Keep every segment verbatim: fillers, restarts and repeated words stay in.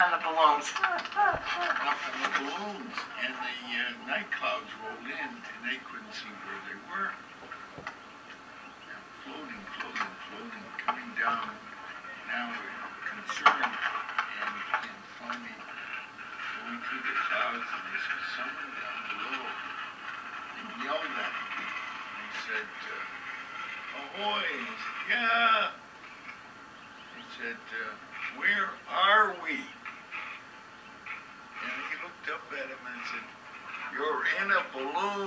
on the balloons. Up in the balloons, and the uh, night clouds rolled in, and they couldn't see where they were. And floating, floating, floating, coming down. Now concerned, and, and finally going through the clouds, and they said, someone down below. They yelled at him. They said, uh, ahoy! He said, yeah. He said, uh, where are we? And he looked up at him and said, you're in a balloon.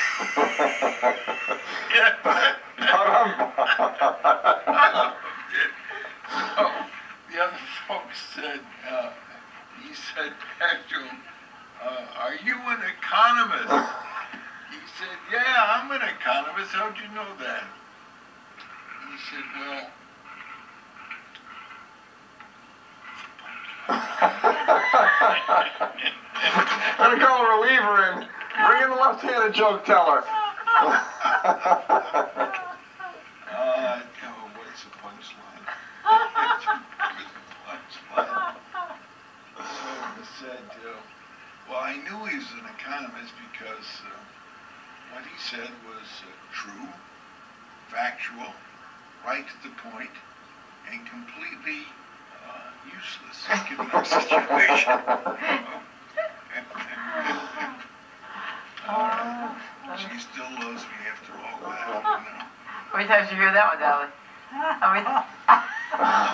So the other folks said, uh, he said back to him, uh, are you an economist? He said, yeah, I'm an economist. How'd you know that? He said, well, Gotta call a reliever in. Bring in the left-handed joke teller. uh, oh, what's the punchline? punchline. So he said, uh, well, I knew he was an economist because uh, what he said was uh, true, factual, right to the point, and completely uh, useless given our situation. uh, she still loves me after all that, you know. How many times did you hear that one, Dolly? How many?